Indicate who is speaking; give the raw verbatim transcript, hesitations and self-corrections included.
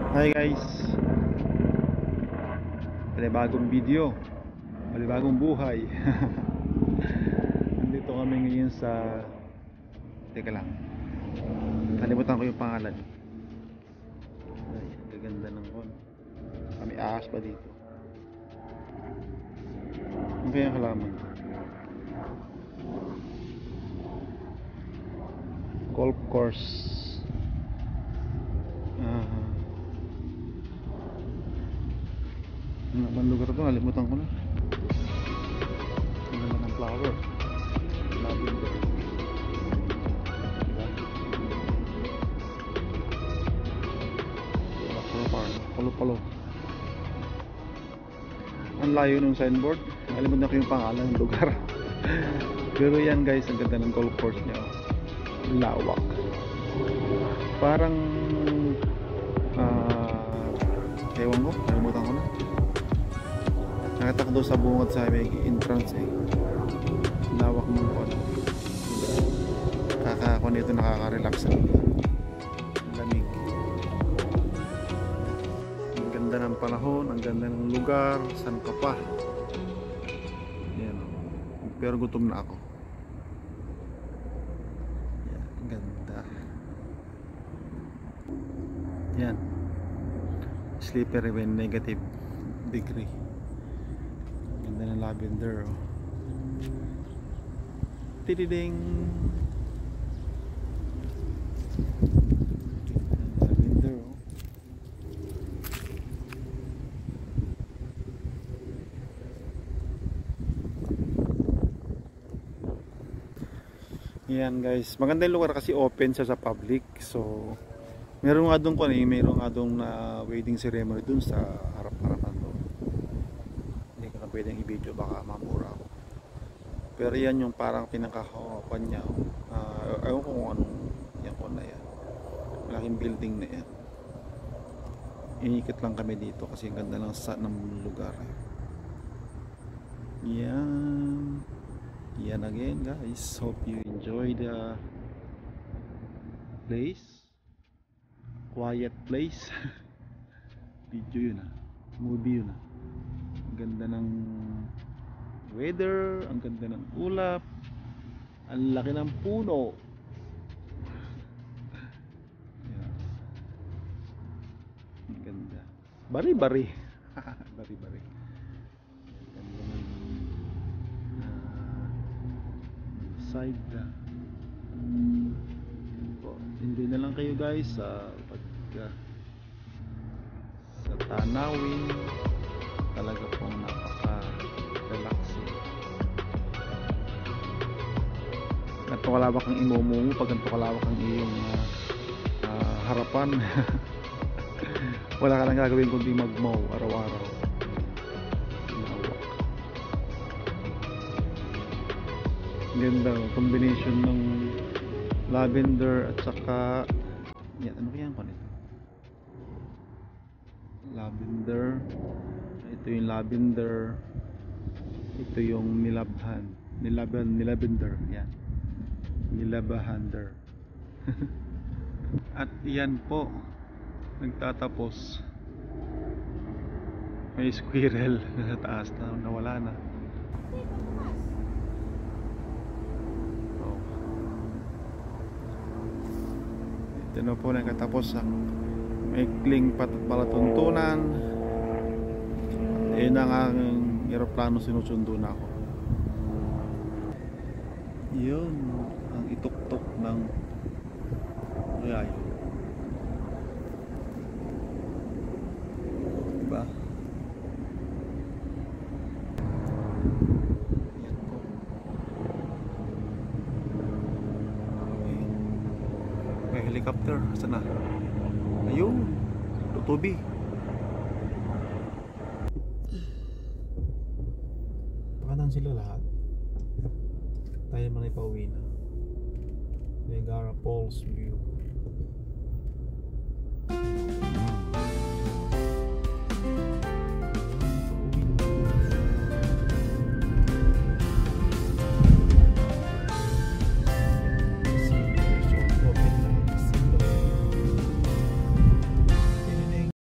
Speaker 1: Hi guys, panibagong video, panibagong buhay. Nandito kami ngayon sa, teka lang, kalimutan ko yung pangalan. Ay, ang ganda ng kon. Kami ahas pa dito. Ang kayang halaman, golf course. Ah, ano naman lugar to? Nalimutan ko na. Ano naman ang flower? Lavender. Diba? Palo-palo. Palo-palo. Ang layo ng signboard. Nalimutan ko yung pangalan ng lugar. Pero yan guys, ang ganda ng golf course niya. Lawak. Parang uh, ewan ko, nalimutan ko na. Nakita ko doon sa bungad sa may entrance eh. Lawak ng kon. Kakakon dito, nakaka-relax ang lamig. Ang ganda ng panahon, ang ganda ng lugar, saan ka pa. Yan. Pero gutom na ako. Yan, ang ganda. Yan. Slippery when negative degree. Ganda ng lavender oh. Tididing. Lavender oh. Yan guys, maganda yung lugar kasi open siya sa public. So meron nga doon ko eh, meron nga doon na wedding ceremony doon sa harap-harapan doon. Hindi ko na pwedeng i-video, baka mamura ako. Pero yan yung parang pinakahawapan niya. Uh, ayaw ko kung anong yan ko na yan. Malaking building na yan. Inikit lang kami dito kasi ganda lang sa ng lugar. Yan. Yan again guys. Hope you enjoy the place. Quiet place. Video yun ah. Movie yun ah. Ang ganda ng weather, ang ganda ng ulap, ang laki ng puno. Yeah. Ang ganda. Bari-bari. Bari-bari. Ang ganda ng uh, side na. Enjoy na lang kayo guys sa pag uh, sa tanawin. Talaga pong napaka relaxing. Ganito kalawak ang imumungo pag ganito kalawak ang iyong uh, uh, harapan. Wala ka lang gagawin kundi magmow araw-araw. Lawak. Ganda combination ng lavender at saka yan, ano kaya ko nito? Lavender. Ito yung lavender. Ito yung nilabhan. Nilaban, nilavender. Yan. Nilabahander. At yan po, nagtatapos. May squirrel sa taas na nawala na. Ito na po nagkatapos ang maikling palatuntunan. Yun ang ang aeroplano, sinusundo na ako. Yun ang ituktok ng ay diba? Yan po. May helicopter. Saan na? Ayun, tutubi. Pakanan sila lahat. Tayo man ay pauwi na. Niagara Falls view.